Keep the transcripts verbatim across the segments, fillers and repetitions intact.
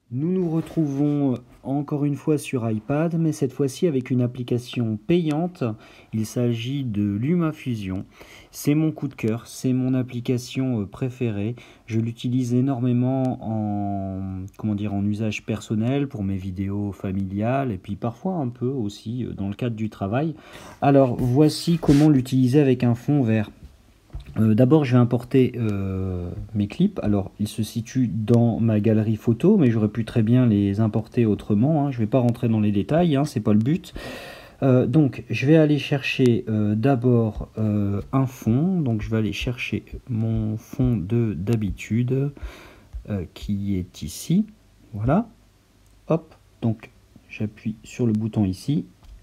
Nous nous retrouvons encore une fois sur iPad, mais cette fois-ci avec une application payante. Il s'agit de LumaFusion. C'est mon coup de cœur, c'est mon application préférée. Je l'utilise énormément en, comment dire, en usage personnel pour mes vidéos familiales et puis parfois un peu aussi dans le cadre du travail. Alors voici comment l'utiliser avec un fond vert. Euh, D'abord, je vais importer euh, mes clips. Alors, ils se situent dans ma galerie photo, mais j'aurais pu très bien les importer autrement, hein. Je ne vais pas rentrer dans les détails, hein, c'est pas le but. Euh, donc, je vais aller chercher euh, d'abord euh, un fond. Donc, je vais aller chercher mon fond de d'habitude euh, qui est ici. Voilà. Hop. Donc, j'appuie sur le bouton ici.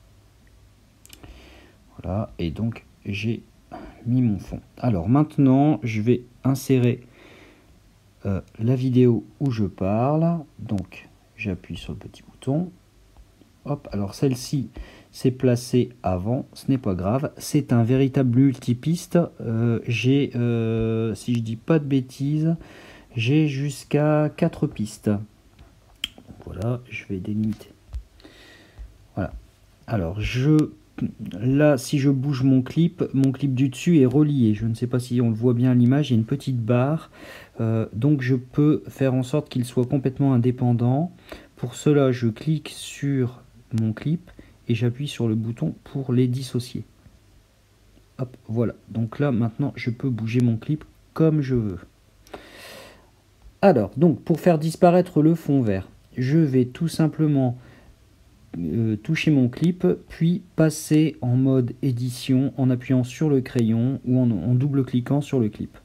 Voilà. Et donc, j'ai mis mon fond. Alors maintenant, je vais insérer euh, la vidéo où je parle. Donc, j'appuie sur le petit bouton. Hop, alors celle-ci s'est placée avant, ce n'est pas grave. C'est un véritable multipiste. Euh, j'ai, euh, si je dis pas de bêtises, j'ai jusqu'à quatre pistes. Donc voilà, je vais délimiter. Voilà. Alors, je là, si je bouge mon clip, mon clip du dessus est relié. Je ne sais pas si on le voit bien à l'image, il y a une petite barre. Euh, donc je peux faire en sorte qu'il soit complètement indépendant. Pour cela, je clique sur mon clip et j'appuie sur le bouton pour les dissocier. Hop, voilà. Donc là, maintenant, je peux bouger mon clip comme je veux. Alors, donc, pour faire disparaître le fond vert, je vais tout simplement Euh, toucher mon clip, puis passer en mode édition en appuyant sur le crayon ou en, en double-cliquant sur le clip.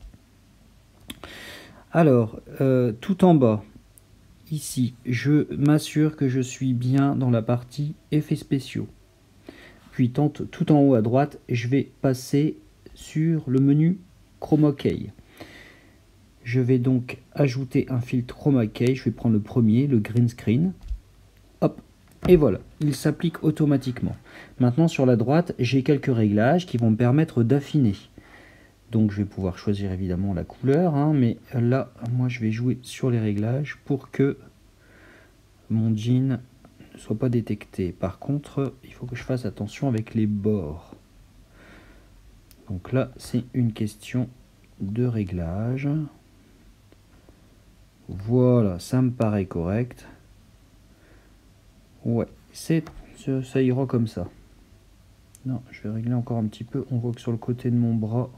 Alors, euh, tout en bas, ici, je m'assure que je suis bien dans la partie effets spéciaux. Puis tout, tout en haut à droite, je vais passer sur le menu Chroma Key. Je vais donc ajouter un filtre Chroma Key. Je vais prendre le premier, le green screen. Hop. Et voilà, il s'applique automatiquement. Maintenant, sur la droite, j'ai quelques réglages qui vont me permettre d'affiner. Donc, je vais pouvoir choisir évidemment la couleur, hein, mais là, moi, je vais jouer sur les réglages pour que mon jean ne soit pas détecté. Par contre, il faut que je fasse attention avec les bords. Donc là, c'est une question de réglage. Voilà, ça me paraît correct. Ouais, c'est, ça ira comme ça. Non, je vais régler encore un petit peu. On voit que sur le côté de mon bras,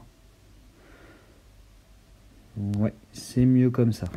ouais, c'est mieux comme ça.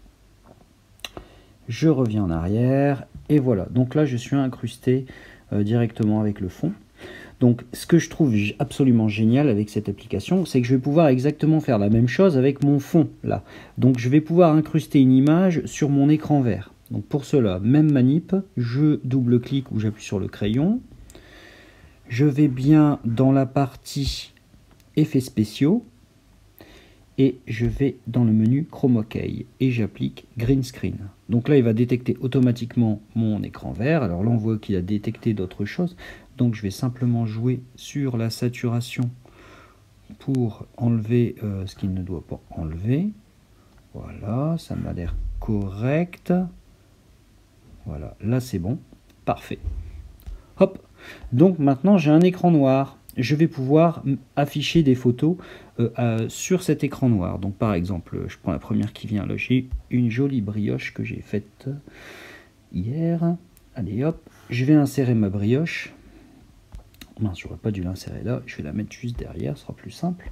Je reviens en arrière et voilà. Donc là, je suis incrusté euh, directement avec le fond. Donc, ce que je trouve absolument génial avec cette application, c'est que je vais pouvoir exactement faire la même chose avec mon fond là. Donc, je vais pouvoir incruster une image sur mon écran vert. Donc, pour cela, même manip, je double-clique ou j'appuie sur le crayon. Je vais bien dans la partie effets spéciaux et je vais dans le menu Chroma Key et j'applique Green Screen. Donc là, il va détecter automatiquement mon écran vert. Alors là, on voit qu'il a détecté d'autres choses. Donc je vais simplement jouer sur la saturation pour enlever euh, ce qu'il ne doit pas enlever. Voilà, ça m'a l'air correct. Voilà, là c'est bon. Parfait. Hop. Donc maintenant, j'ai un écran noir. Je vais pouvoir afficher des photos euh, euh, sur cet écran noir. Donc par exemple, je prends la première qui vient là. J'ai une jolie brioche que j'ai faite hier. Allez hop, je vais insérer ma brioche. Mince, j'aurais pas dû l'insérer là. Je vais la mettre juste derrière, ce sera plus simple.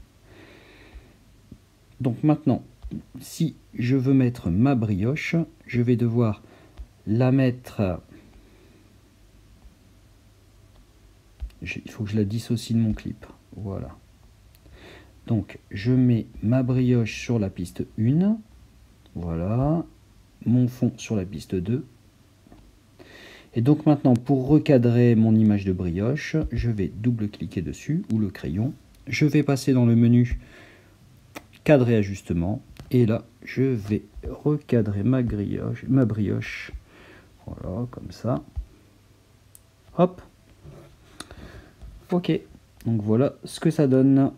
Donc maintenant, si je veux mettre ma brioche, je vais devoir la mettre... Il faut que je la dissocie de mon clip. Voilà. Donc, je mets ma brioche sur la piste un. Voilà. Mon fond sur la piste deux. Et donc maintenant, pour recadrer mon image de brioche, je vais double-cliquer dessus, ou le crayon. Je vais passer dans le menu cadrer ajustement. Et là, je vais recadrer ma brioche. Ma brioche. Voilà, comme ça. Hop. Ok. Donc voilà ce que ça donne.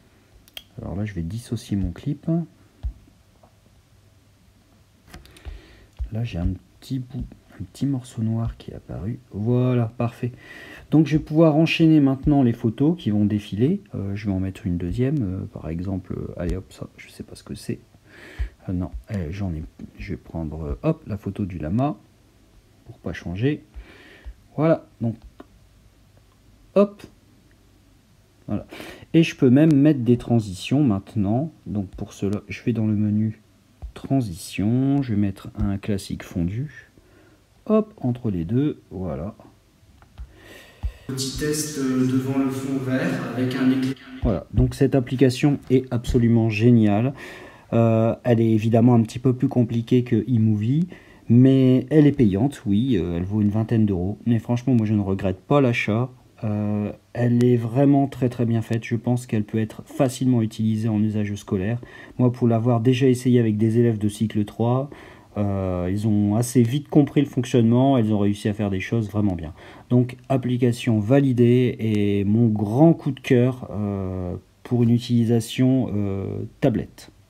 Alors là, je vais dissocier mon clip. là j'ai un petit bout, un petit morceau noir qui est apparu. Voilà, parfait. Donc je vais pouvoir enchaîner maintenant les photos qui vont défiler. Euh, je vais en mettre une deuxième, euh, par exemple. Euh, allez hop, ça, je sais pas ce que c'est. Euh, non, eh, j'en ai. Je vais prendre euh, hop la photo du lama pour pas changer. Voilà, donc hop. Voilà. Et je peux même mettre des transitions maintenant. Donc pour cela, je vais dans le menu transition, je vais mettre un classique fondu. Hop, entre les deux, voilà. Petit test devant le fond vert avec un éclairage. Voilà, donc cette application est absolument géniale. Euh, elle est évidemment un petit peu plus compliquée que eMovie, mais elle est payante, oui, euh, elle vaut une vingtaine d'euros. Mais franchement, moi je ne regrette pas l'achat. Euh, elle est vraiment très très bien faite. Je pense qu'elle peut être facilement utilisée en usage scolaire. Moi, pour l'avoir déjà essayé avec des élèves de cycle trois, euh, ils ont assez vite compris le fonctionnement. Ils ont réussi à faire des choses vraiment bien. Donc, application validée et mon grand coup de cœur euh, pour une utilisation euh, tablette.